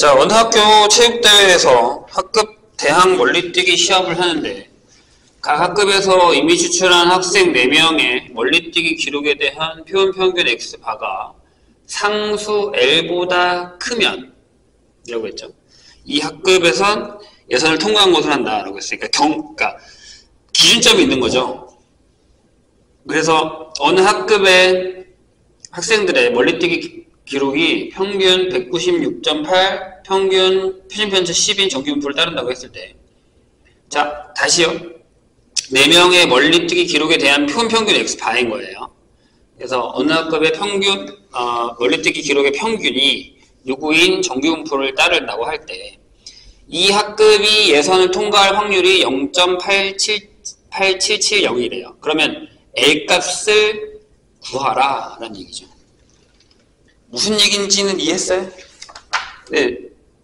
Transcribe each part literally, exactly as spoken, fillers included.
자, 어느 학교 체육대회에서 학급 대항 멀리뛰기 시합을 하는데 각 학급에서 이미 추출한 학생 네 명의 멀리뛰기 기록에 대한 표본 평균 X바가 상수 L보다 크면 이라고 했죠. 이 학급에선 예선을 통과한 것을 한다 라고 했으니까 경, 그러니까 기준점이 있는 거죠. 그래서 어느 학급의 학생들의 멀리뛰기 기록이 평균 백구십육 점 팔, 평균 표준편차 십인 정규분포를 따른다고 했을 때, 자 다시요. 네 명의 멀리뛰기 기록에 대한 표본평균 X바인 거예요. 그래서 어느 학급의 평균 어, 멀리뛰기 기록의 평균이 누구인 정규분포를 따른다고 할 때 이 학급이 예선을 통과할 확률이 영 점 팔칠칠영이래요. 그러면 L값을 구하라 라는 얘기죠. 무슨 얘기인지는 이해했어요? 네,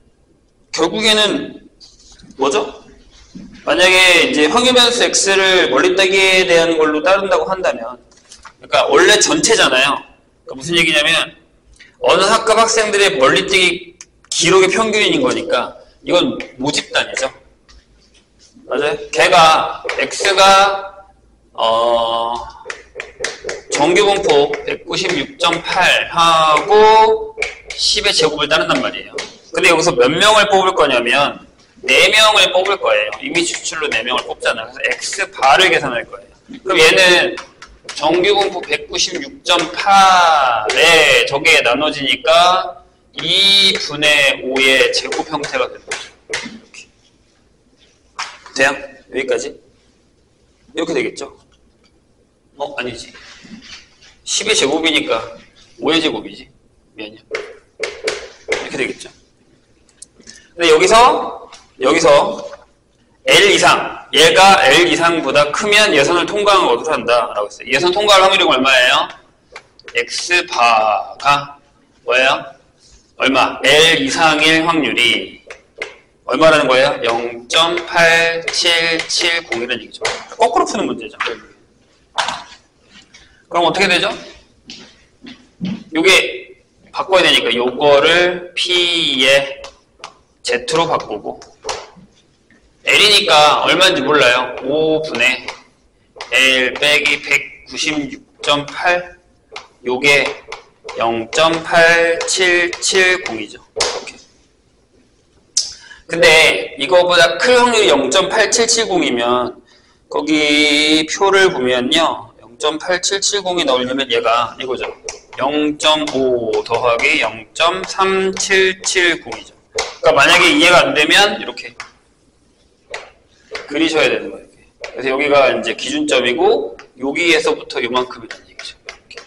결국에는 뭐죠? 만약에 이제 확률변수 X를 멀리뛰기에 대한 걸로 따른다고 한다면, 그러니까 원래 전체잖아요. 그러니까 무슨 얘기냐면 어느 학급 학생들의 멀리뛰기 기록의 평균인 거니까 이건 모집단이죠. 맞아요? 걔가 X가 어 정규분포 백구십육 점 팔 하고 십의 제곱을 따른단 말이에요. 근데 여기서 몇 명을 뽑을 거냐면 네 명을 뽑을 거예요. 이미 추출로 네 명을 뽑잖아요. 그래서 X바를 계산할 거예요. 그럼 얘는 정규분포 백구십육 점 팔에 저게 나눠지니까 이분의 오의 제곱 형태가 되는 거죠. 이렇게. 돼요? 여기까지? 이렇게 되겠죠? 어? 아니지. 십의 제곱이니까 오의 제곱이지. 미안해요. 이렇게 되겠죠. 근데 여기서 여기서 L 이상, 얘가 L 이상보다 크면 예선을 통과한 것으로 한다 라고 했어요. 예선 통과할 확률이 얼마예요? X바가 뭐예요? 얼마? L 이상일 확률이 얼마라는 거예요? 영 점 팔칠칠공이라는 얘기죠. 거꾸로 푸는 문제죠. 그럼 어떻게 되죠? 요게 바꿔야 되니까 요거를 P에 Z로 바꾸고 L이니까 얼마인지 몰라요. 오분의 L 빼기 백구십육 점 팔 요게 영 점 팔칠칠공이죠. 이렇게. 근데 이거보다 클 확률이 영 점 팔칠칠공이면 거기 표를 보면요. 영 점 팔칠칠공이 나오려면 얘가 이거죠. 영 점 오 더하기 영 점 삼칠칠공이죠. 그러니까 만약에 이해가 안 되면 이렇게 그리셔야 되는 거예요. 이렇게. 그래서 여기가 이제 기준점이고 여기에서부터 요만큼이라는 얘기죠. 이렇게.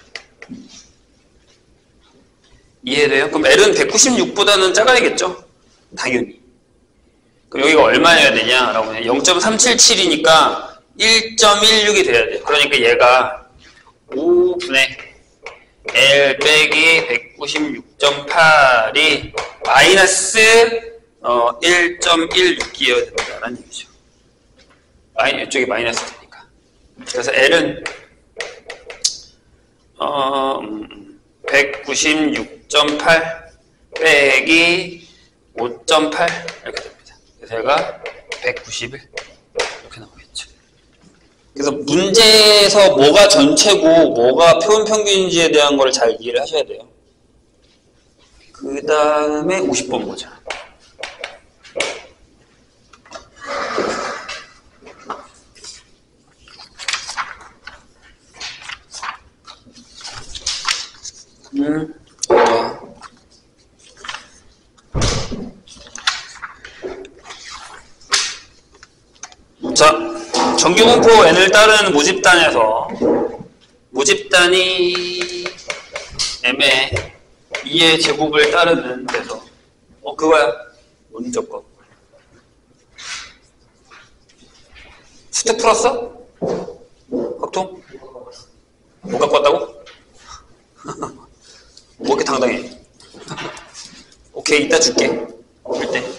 이해돼요? 그럼 L은 백구십육보다는 작아야겠죠? 당연히. 그럼 여기가 얼마여야 되냐라고 하면 영 점 삼칠칠이니까 일 점 일육이 돼야 돼요. 그러니까 얘가 오분의 L 빼기 백구십육 점 팔이 마이너스 어, 일 점 일육이어야 된다는 얘기죠. 마이, 이쪽이 마이너스 되니까. 그래서 L은 어, 백구십육 점 팔 빼기 오 점 팔 이렇게 됩니다. 그래서 얘가 백구십일 이렇게 나오겠죠. 그래서 문제에서 뭐가 전체고 뭐가 표본평균인지에 대한 걸 잘 이해를 하셔야 돼요. 그 다음에 오십 번 보자. 음, 어. 자, 정규분포 N을 따르는 모집단에서 모집단이 M의 이의 제곱을 따르는 데서 어 그거야 먼저 거 수특 풀었어? 확통? 못 갖고 왔다고? 뭐 이렇게 당당해? 오케이, 이따 줄게. 올 때.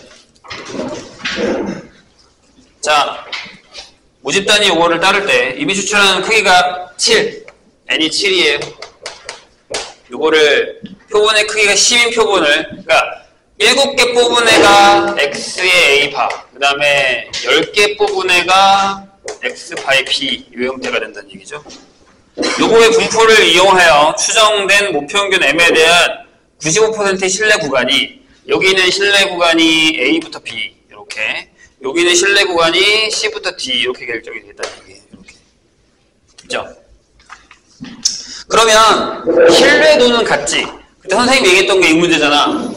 자, 모집단이 요거를 따를 때 이미 추출하는 크기가 칠, N이 칠이에요. 요거를 표본의 크기가 십인 표본을, 그러니까 일곱 개 뽑은 애가 X의 A바, 그 다음에 열 개 뽑은 애가 X바의 B, 이 형태가 된다는 얘기죠. 요거의 분포를 이용하여 추정된 목표평균 M에 대한 구십오 퍼센트의 신뢰 구간이, 여기는 신뢰 구간이 A부터 B 이렇게, 여기는 신뢰 구간이 C부터 D 이렇게 결정이 되겠다는 얘기예요. 이렇게. 그죠? 그러면 신뢰도는 같지. 그때 선생님이 얘기했던 게 이 문제잖아.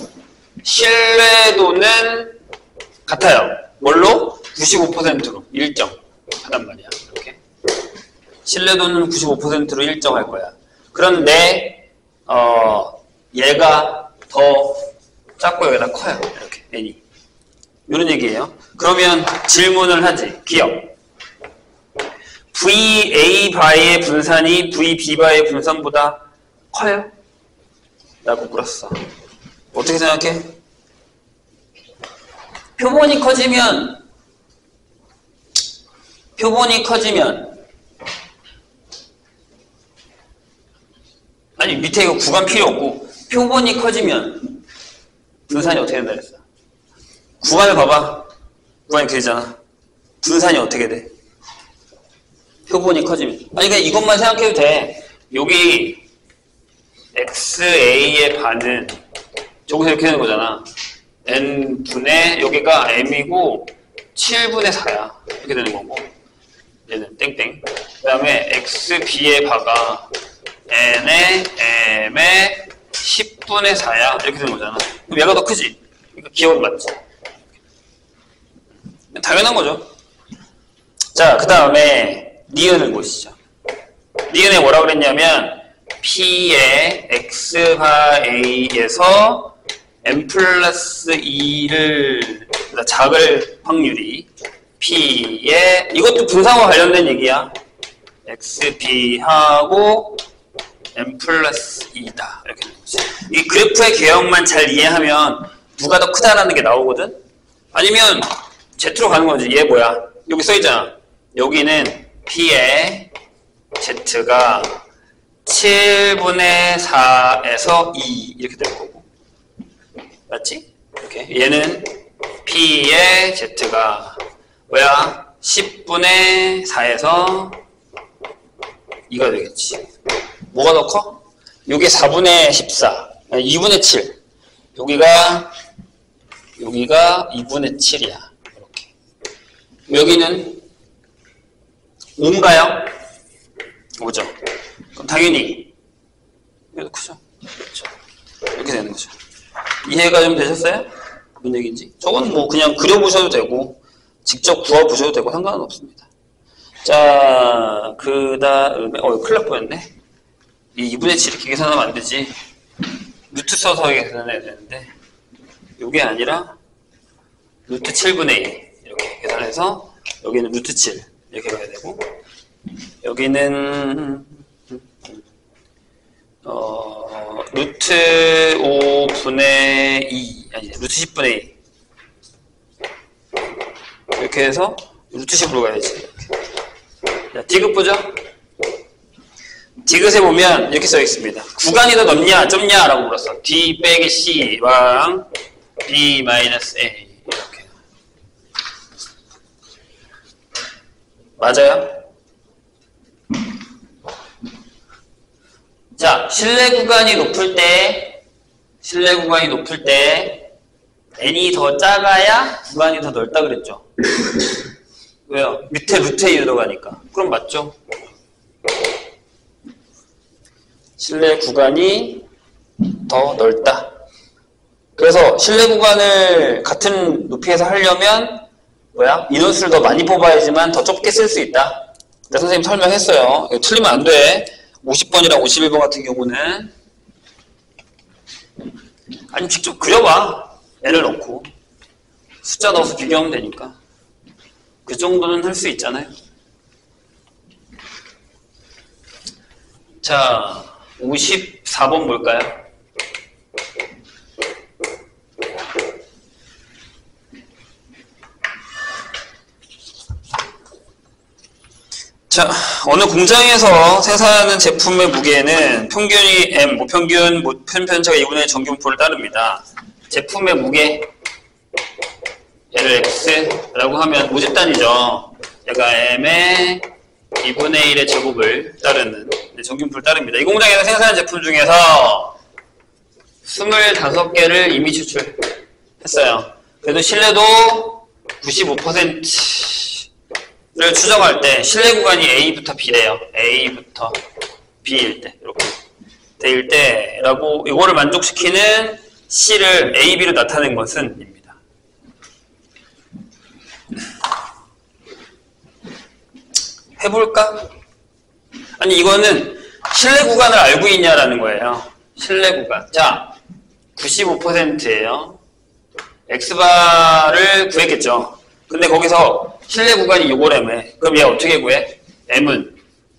신뢰도는 같아요. 뭘로? 구십오 퍼센트로 일정 하단 말이야. 이렇게. 신뢰도는 구십오 퍼센트로 일정할 거야. 그런데 어 얘가 더 작고 여기가 커요. 이렇게 n이. 이런 얘기예요. 그러면 질문을 하지. 기억. 브이 에이 바의 분산이 브이 비 바의 분산보다 커요? 라고 물었어. 어떻게 생각해? 표본이 커지면 표본이 커지면 아니 밑에 이거 구간 필요 없고 표본이 커지면 분산이 어떻게 된다 그랬어? 구간을 봐봐. 구간이 길잖아. 분산이 어떻게 돼? 표본이 커지면. 아니 그냥 이것만 생각해도 돼. 여기 엑스에이의 반은 저기서 이렇게 되는 거잖아. n분의 여기가 m이고 칠분의 사야. 이렇게 되는 거고. 얘는 땡땡. 그 다음에 엑스비의 바가 n의 m의 십분의 사야. 이렇게 되는 거잖아. 그럼 얘가 더 크지? 그러니까 기억은 맞지? 당연한 거죠. 자, 그 다음에 니은을 보시죠. 니은에 뭐라고 그랬냐면 P의 X바 A에서 M 플러스 이를 작을 확률이 P의 이것도 분산과 관련된 얘기야. 엑스비하고 M 플러스 이다. 이렇게 되는 거지. 이 그래프의 개형만 잘 이해하면 누가 더 크다라는 게 나오거든? 아니면 Z로 가는 거지. 얘 뭐야? 여기 써있잖아. 여기는 P의 Z가 칠분의 사에서 이 이렇게 될 거고. 맞지? 이렇게. 얘는 P의 Z가 뭐야? 십분의 사에서 이가 되겠지. 뭐가 더 커? 요게 사분의 십사, 이분의 칠. 여기가 여기가 이분의 칠이야. 이렇게. 여기는 오인가요? 오죠. 그럼 당연히 얘도 크죠. 그렇죠. 이렇게 되는 거죠. 이해가 좀 되셨어요? 무슨 얘기인지? 저건 뭐 그냥 그려보셔도 되고 직접 구워보셔도 되고 상관은 없습니다. 자, 그 다음에 어, 큰일 날 뻔했네. 이 이분의 칠 이렇게 계산하면 안 되지. 루트 써서 계산해야 되는데 이게 아니라 루트 칠분의 일 이렇게 계산해서 여기는 루트 칠 이렇게 가야 되고 여기는 어, 루트 오분의 이 아니 루트 십분의 이 이렇게 해서 루트 십으로 가야지. 이렇게. 자, 디귿 보죠. 디귿에 보면 이렇게 써 있습니다. 구간이 더 넓냐 좁냐 라고 물었어. D 빼기 C랑 B 마이너스 A 이렇게. 맞아요? 자, 신뢰 구간이 높을 때 신뢰 구간이 높을 때 n이 더 작아야 구간이 더 넓다 그랬죠. 왜요? 밑에 루트 A 들어가니까. 그럼 맞죠? 신뢰 구간이 더 넓다. 그래서 신뢰 구간을 같은 높이에서 하려면 뭐야? 인원수를 더 많이 뽑아야지만 더 좁게 쓸 수 있다. 근데 선생님 설명했어요. 이거 틀리면 안 돼. 오십 번이랑 오십일 번 같은 경우는 아니 직접 그려봐. n을 넣고 숫자 넣어서 비교하면 되니까 그 정도는 할 수 있잖아요. 자, 오십사 번 볼까요? 자, 어느 공장에서 생산하는 제품의 무게는 평균이 M, 모평균, 편차가 이분의 전기분포를 따릅니다. 제품의 무게 엘엑스라고 하면 모집단이죠. 얘가 M의 이분의 일의 제곱을 따르는 정균풀을 따릅니다. 이 공장에서 생산한 제품 중에서 스물다섯 개를 이미 추출했어요. 그래도 신뢰도 구십오 퍼센트를 추정할 때 신뢰 구간이 A부터 B래요. A부터 B일 때 이렇게 될 때라고 이거를 만족시키는 C를 A, B로 나타낸 것은 입니다. 해볼까? 아니 이거는 신뢰 구간을 알고 있냐라는 거예요. 신뢰 구간. 자, 구십오 퍼센트예요. X바를 구했겠죠. 근데 거기서 신뢰 구간이 요거라며. 그럼 얘 어떻게 구해? M은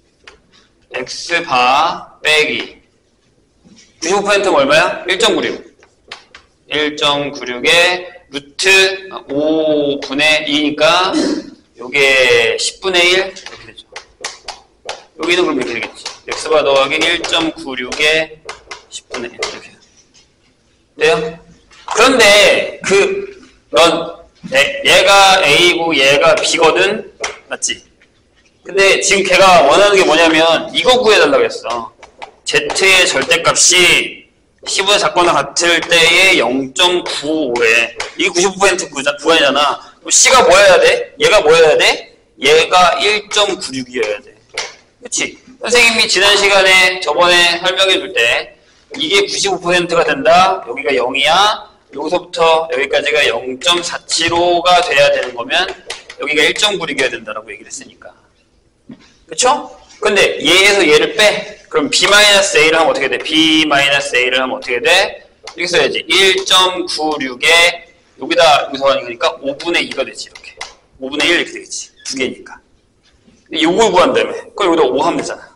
X바 빼기 구십오 퍼센트면 얼마야? 일 점 구육. 일 점 구육에 루트 오분의 이니까 요게 십분의 일 이렇게 되죠. 여기는 그럼 이렇게 되겠지. X바 더하기 일 점 구육에 십분의 일 이렇게 돼요? 그런데 그 넌 얘가 A고 얘가 B거든? 맞지? 근데 지금 걔가 원하는 게 뭐냐면 이거 구해달라고 했어. Z의 절대값이 십보다 작거나 같을 때의 영 점 구오래. 이게 구십오 퍼센트 구간이잖아. 그럼 C가 뭐여야 돼? 얘가 뭐여야 돼? 얘가 일 점 구육이어야 돼. 그치? 선생님이 지난 시간에 저번에 설명해 줄 때 이게 구십오 퍼센트가 된다. 여기가 영이야. 여기서부터 여기까지가 영 점 사칠오가 돼야 되는 거면 여기가 일 점 구육이어야 된다라고 얘기를 했으니까. 그쵸? 근데 얘에서 얘를 빼. 그럼 B-A를 하면 어떻게 돼? B-A를 하면 어떻게 돼? 이렇게 써야지. 일 점 구육에 여기다 여기서 하니까 오분의 이가 되지. 이렇게. 오분의 일 이렇게 되겠지. 두 개니까. 요걸 구한다며. 그럼 여기다 오 하면 되잖아.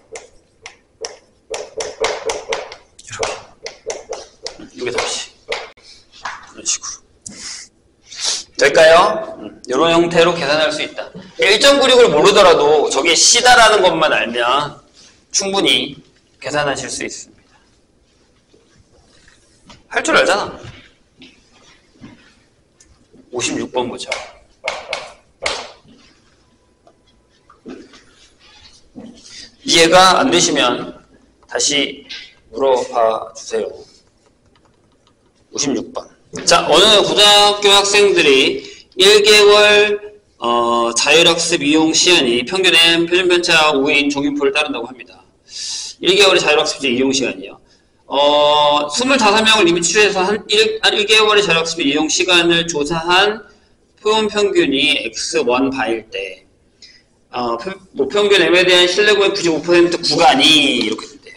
이렇게. 여기다 없이. 이런 식으로. 될까요? 음, 이런 형태로 계산할 수 있다. 일 점 구육을 모르더라도 저게 C다라는 것만 알면 충분히 계산하실 수 있습니다. 할 줄 알잖아. 오십육 번 보죠. 이해가 안 되시면 다시 물어봐 주세요. 오십육 번. 자, 어느 고등학교 학생들이 일 개월 어, 자율학습 이용 시간이 평균 M 표준 편차 오인 정균표를 따른다고 합니다. 일 개월의 자율학습 이용 시간이요. 어, 이십오 명을 이미 추출해서 한 일, 일 개월의 자율학습 이용 시간을 조사한 표본 평균이 엑스 원 바일 때 어, 모평균 M에 대한 신뢰 구간 구십오 퍼센트 구간이 이렇게 된대요.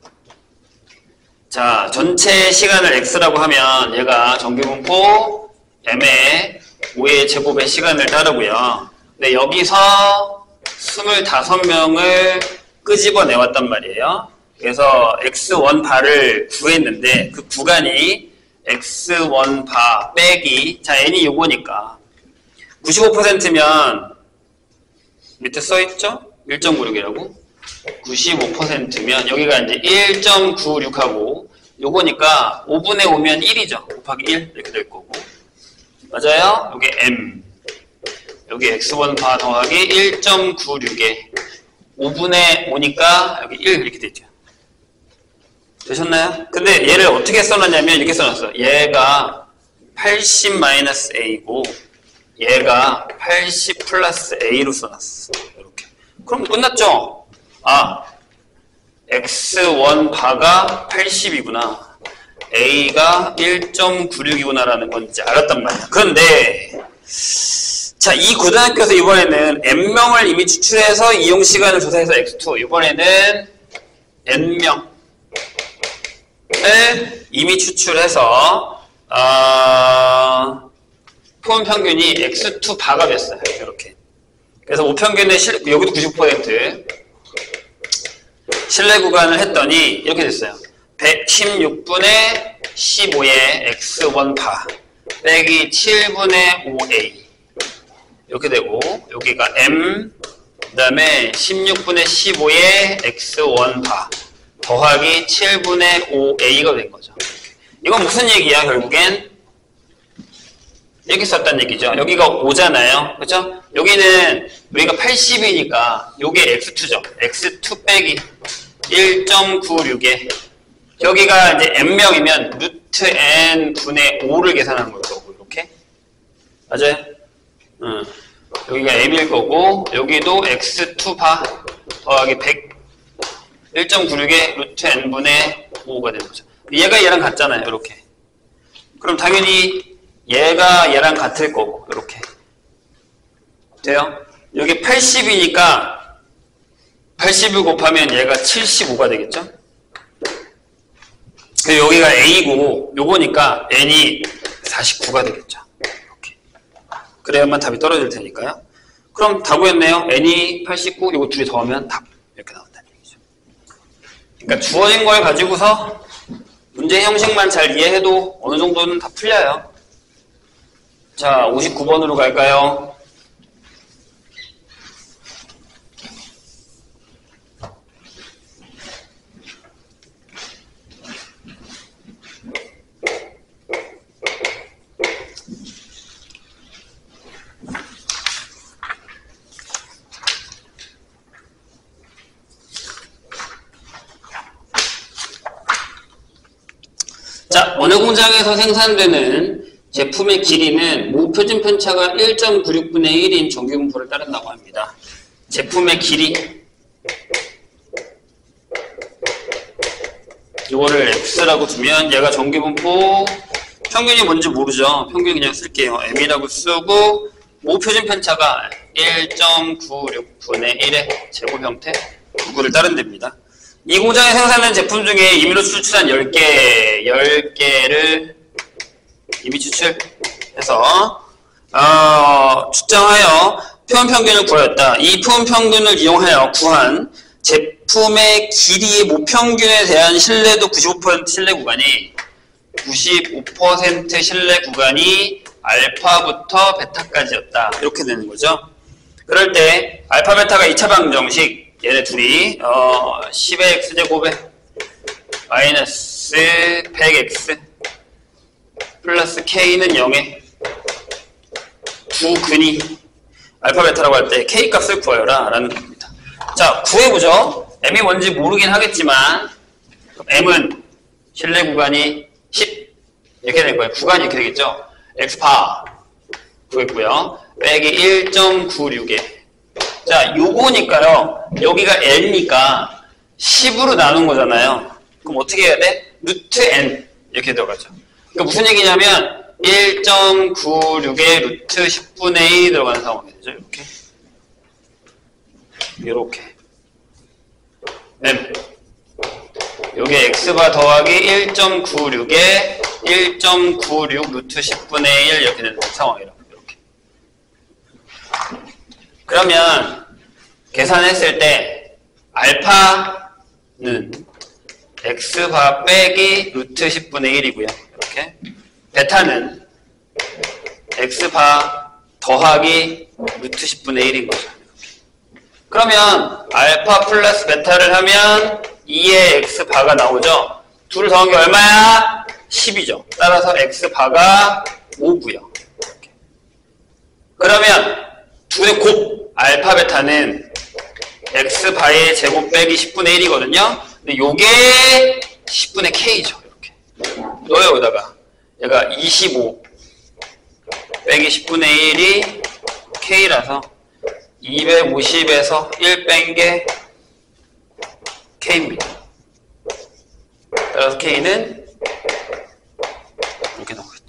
자, 전체 시간을 X라고 하면 얘가 정규분포 M의 오의 제곱의 시간을 따르고요. 근데 여기서 이십오 명을 끄집어내왔단 말이에요. 그래서 엑스 원 바를 구했는데 그 구간이 엑스 원 바 빼기 자 n이 요거니까 구십오 퍼센트면 밑에 써있죠? 일 점 구육이라고 구십오 퍼센트면 여기가 이제 일 점 구육하고 요거니까 오분의 오면 일이죠. 곱하기 일 이렇게 될 거고 맞아요? 여기 M 여기 엑스 원 바 더하기 일 점 구육에 오분의 오니까 여기 일 이렇게 되죠. 되셨나요? 근데 얘를 어떻게 써놨냐면 이렇게 써놨어. 얘가 팔십 마이너스 A고 얘가 팔십 플러스 A로 써놨어. 이렇게. 그럼 끝났죠? 아, 엑스 원 바가 팔십이구나. A가 일 점 구육이구나 라는 건 이제 알았단 말이야. 그런데 자, 이 고등학교에서 이번에는 N명을 이미 추출해서 이용시간을 조사해서 엑스 투 이번에는 N명을 이미 추출해서 어, 표본 평균이 엑스 투 바가 됐어요. 이렇게. 그래서 모평균의 실, 여기도 구십 퍼센트 신뢰 구간을 했더니 이렇게 됐어요. 백십육 분의 십오의 엑스 원 바 빼기 칠 분의 오 에이 이렇게 되고 여기가 M 그 다음에 십육 분의 십오의 엑스 원 바 더하기 칠 분의 오 에이가 된 거죠. 이건 무슨 얘기야 결국엔? 이렇게 썼단 얘기죠. 여기가 오잖아요. 그죠? 여기는 우리가 팔십이니까 요게 엑스 투죠. 엑스 투 빼기 일 점 구육에 여기가 이제 n명이면 루트 n 분의 오를 계산하는 걸 거고 이렇게 맞아요? 응. 여기가 m일 거고 여기도 엑스 투 바 더하기 백 일 점 구육에 루트 n분의 오가 되는 거죠. 얘가 얘랑 같잖아요. 이렇게. 그럼 당연히 얘가 얘랑 같을 거고 이렇게 돼요? 여기 팔십이니까 팔십을 곱하면 얘가 칠십오가 되겠죠? 그리고 여기가 a고 요거니까 n이 사십구가 되겠죠. 이렇게. 그래야만 답이 떨어질 테니까요. 그럼 다 구했네요. n이 팔십구, 요거 둘이 더하면 답 이렇게 나온다는 얘기죠. 그러니까 주어진 걸 가지고서 문제 형식만 잘 이해해도 어느 정도는 다 풀려요. 자, 오십구 번으로 갈까요? 자, 어느 공장에서 생산되는 제품의 길이는 모 표준 편차가 일 점 구육분의 일인 정규분포를 따른다고 합니다. 제품의 길이 이거를 x라고 두면 얘가 정규분포 평균이 뭔지 모르죠. 평균 그냥 쓸게요. m이라고 쓰고 모 표준 편차가 일 점 구육분의 일의 제곱 형태 구를 따른답니다. 이 공장에 생산된 제품 중에 임의로 추출한 열 개, 열 개를 임의 추출해서 어, 추정하여 표현 평균을 구하였다. 이 표현 평균을 이용하여 구한 제품의 길이의 모평균에 대한 신뢰도 구십오 퍼센트 신뢰 구간이 구십오 퍼센트 신뢰 구간이 알파부터 베타까지였다. 이렇게 되는 거죠. 그럴 때 알파 베타가 이 차 방정식 얘네 둘이 어, 십의 x제곱에 마이너스 백 엑스 플러스 k는 영에 구근이 알파 베타라고 할 때 k 값을 구하여라 라는 겁니다. 자, 구해보죠. m이 뭔지 모르긴 하겠지만 m은 신뢰 구간이 십 이렇게 될 거예요. 구간이 이렇게 되겠죠. x바 구했고요. 빼기 일 점 구육에 자, 요거니까요. 여기가 n이니까 십으로 나눈 거잖아요. 그럼 어떻게 해야 돼? 루트 n 이렇게 들어가죠. 그러니까 무슨 얘기냐면 일 점 구육에 루트 십분의 일이 들어가는 상황이 되죠. 이렇게 이렇게 m 요게 x바 더하기 일 점 구육에 일 점 구육 루트 십분의 일 이렇게 되는 상황이라고. 이렇게. 그러면 계산했을 때 알파는 x바 빼기 루트 십분의 일이고요. 이렇게. 베타는 x바 더하기 루트 십분의 일인 거죠. 그러면 알파 플러스 베타를 하면 이의 x바가 나오죠. 둘을 더한 게 얼마야? 십이죠. 따라서 x바가 오고요. 이렇게. 그러면 둘의 곱 알파 베타는 x바의 제곱 빼기 십분의 일이거든요. 근데 요게 십분의 k죠. 이렇게. 넣어요, 여기다가. 얘가 이십오 빼기 십분의 일이 k라서 이백오십에서 일 뺀 게 k입니다. 따라서 k는 이렇게 나오겠죠.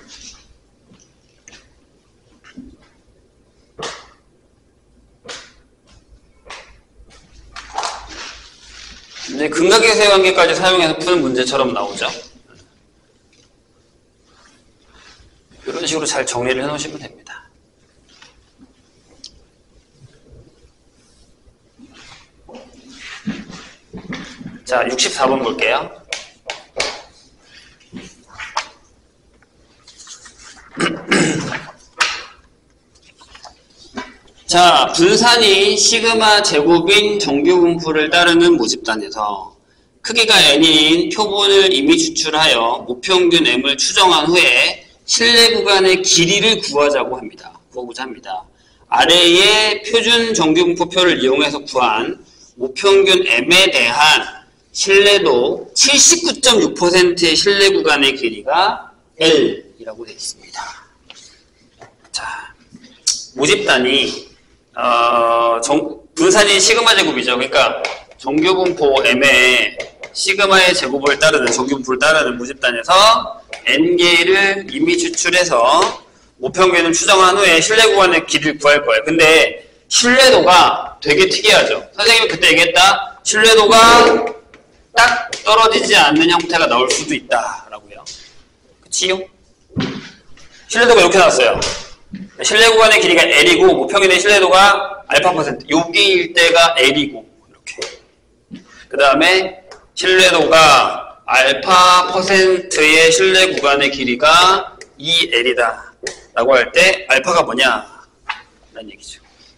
이제 근각계수의 관계까지 사용해서 푸는 문제처럼 나오죠. 이런 식으로 잘 정리를 해 놓으시면 됩니다. 자, 육십사 번 볼게요. 자, 분산이 시그마 제곱인 정규분포를 따르는 모집단에서 크기가 n인 표본을 이미 추출하여 모평균 m을 추정한 후에 실내 구간의 길이를 구하자고 합니다. 구하고자 합니다. 아래의 표준 정규분포표를 이용해서 구한 모평균 m에 대한 신뢰도 칠십구 점 육 퍼센트의 실내 구간의 길이가 L이라고 되어 있습니다. 자, 모집단이 어, 정, 분산이 시그마 제곱이죠. 그러니까 정규분포 m의 시그마의 제곱을 따르는 정규분포를 따르는 모집단에서 n개를 이미 추출해서 모평균을 추정한 후에 실내 구간의 길이를 구할 거예요. 근데 신뢰도가 되게 특이하죠. 선생님이 그때 얘기했다. 신뢰도가 딱 떨어지지 않는 형태가 나올 수도 있다라고요. 그치요? 신뢰도가 이렇게 나왔어요. 실내 구간의 길이가 L이고 모평균의 신뢰도가 알파 퍼센트. 여기일 때가 L이고 이렇게. 그 다음에 신뢰도가 알파 퍼센트의 실내 구간의 길이가 이 엘이다 라고 할 때 알파가 뭐냐 라는 얘기죠.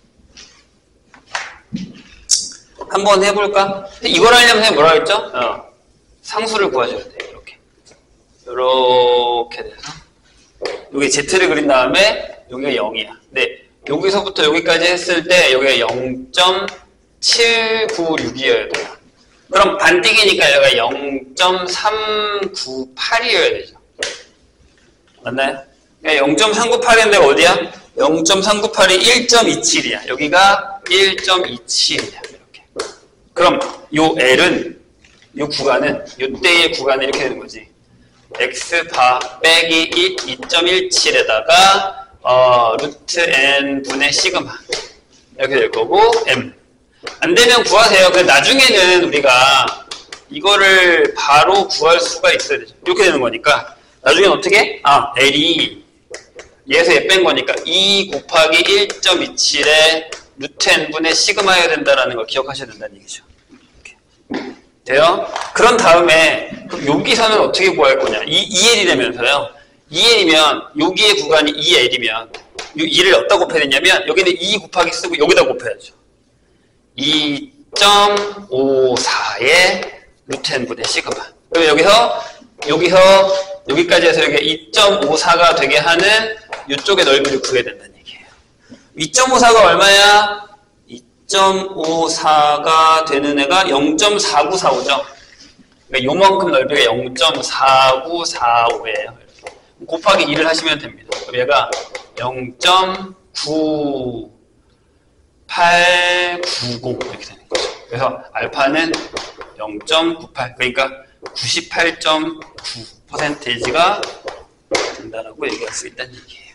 한번 해볼까? 이걸 하려면 선생님 뭐라 했죠? 어, 상수를 구하셔야 돼요. 이렇게 이렇게 돼서 여기 Z를 그린 다음에 여기가 영이야. 근데 여기서부터 여기까지 했을 때 여기가 영 점 칠구육이어야 돼요. 그럼 반띵이니까 여기가 영 점 삼구팔이어야 되죠. 맞나요? 그러니까 영 점 삼구팔인데 어디야? 영 점 삼구팔이 일 점 이칠이야. 여기가 일 점 이칠이야. 이렇게. 그럼 요 L은, 요 구간은, 요때의 구간은 이렇게 되는 거지. X바 빼기 이 점 일칠에다가 어, 루트 N 분의 시그마. 이렇게 될 거고, M. 안 되면 구하세요. 근데 나중에는 우리가 이거를 바로 구할 수가 있어야 되죠. 이렇게 되는 거니까. 나중엔 어떻게? 아, L이 얘에서 얘 뺀 거니까 이 곱하기 일 점 이칠에 루트 n분의 시그마여야 된다는 걸 기억하셔야 된다는 얘기죠. 이렇게. 돼요? 그런 다음에 그럼 여기서는 어떻게 구할 거냐? 이 이엘이라면서요. 이엘이면 여기의 구간이 이 엘이면 이 이를 어디다 곱해야 되냐면 여기는 이 곱하기 쓰고 여기다 곱해야죠. 이 점 오사의 루트 n분의 시그마. 그럼 여기서 여기서 여기까지 해서 여기 이 점 오사가 되게 하는 이쪽의 넓이를 구해야 된다는 얘기예요. 이 점 오사가 얼마야? 이 점 오사가 되는 애가 영 점 사구사오죠. 그러니까 요만큼 넓이가 영 점 사구사오예요. 곱하기 이를 하시면 됩니다. 그럼 얘가 영 점 구팔구공 이렇게 되는 거죠. 그래서 알파는 영 점 구팔, 그러니까 구십팔 점 구 퍼센테이지가 된다라고 얘기할 수 있다는 얘기예요.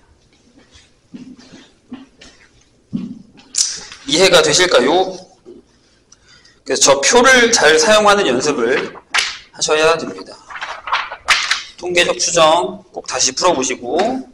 이해가 되실까요? 그래서 저 표를 잘 사용하는 연습을 하셔야 됩니다. 통계적 추정 꼭 다시 풀어보시고